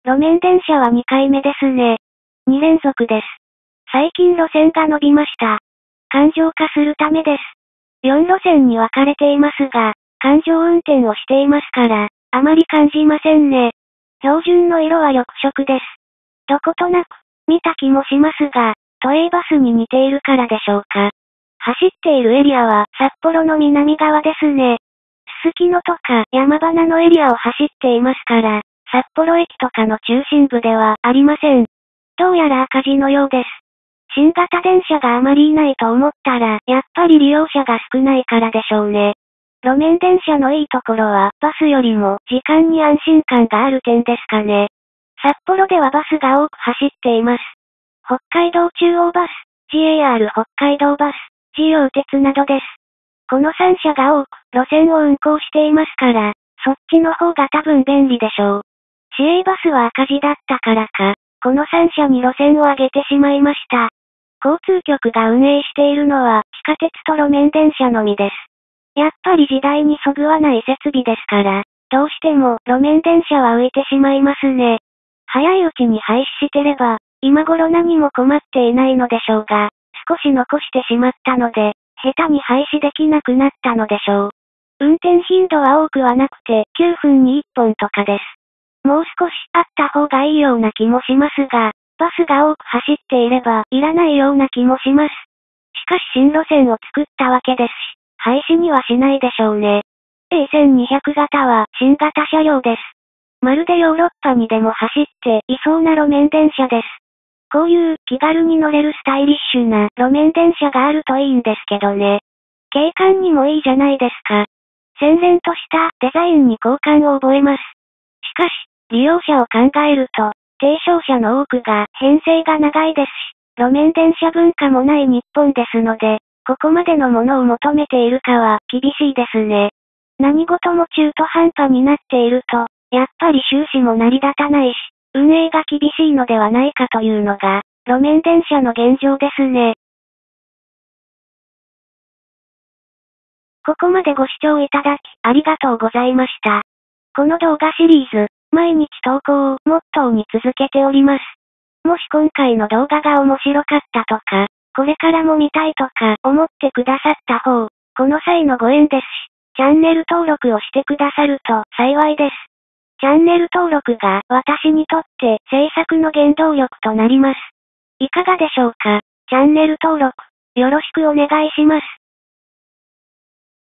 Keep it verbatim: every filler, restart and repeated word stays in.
路面電車はにかいめですね。に連続です。最近路線が伸びました。環状化するためです。よん路線に分かれていますが、環状運転をしていますから、あまり感じませんね。標準の色は緑色です。どことなく、見た気もしますが、都営バスに似ているからでしょうか。走っているエリアは札幌の南側ですね。すすきのとか山花のエリアを走っていますから、札幌駅とかの中心部ではありません。どうやら赤字のようです。新型電車があまりいないと思ったら、やっぱり利用者が少ないからでしょうね。路面電車のいいところは、バスよりも時間に安心感がある点ですかね。札幌ではバスが多く走っています。北海道中央バス、ジェイアール 北海道バス、自由鉄などです。このさん社が多く路線を運行していますから、そっちの方が多分便利でしょう。市営バスは赤字だったからか、このさん社に路線を上げてしまいました。交通局が運営しているのは地下鉄と路面電車のみです。やっぱり時代にそぐわない設備ですから、どうしても路面電車は浮いてしまいますね。早いうちに廃止してれば、今頃何も困っていないのでしょうが、少し残してしまったので、下手に廃止できなくなったのでしょう。運転頻度は多くはなくてきゅうふんにいっぽんとかです。もう少しあった方がいいような気もしますが、バスが多く走っていればいらないような気もします。しかし新路線を作ったわけですし、廃止にはしないでしょうね。エーせんにひゃく 型は新型車両です。まるでヨーロッパにでも走っていそうな路面電車です。こういう気軽に乗れるスタイリッシュな路面電車があるといいんですけどね。景観にもいいじゃないですか。洗練としたデザインに好感を覚えます。しかし、利用者を考えると、提唱者の多くが編成が長いですし、路面電車文化もない日本ですので、ここまでのものを求めているかは厳しいですね。何事も中途半端になっていると、やっぱり収支も成り立たないし、運営が厳しいのではないかというのが、路面電車の現状ですね。ここまでご視聴いただき、ありがとうございました。この動画シリーズ、毎日投稿をモットーに続けております。もし今回の動画が面白かったとか、これからも見たいとか思ってくださった方、この際のご縁ですし、チャンネル登録をしてくださると幸いです。チャンネル登録が私にとって制作の原動力となります。いかがでしょうか？チャンネル登録、よろしくお願いします。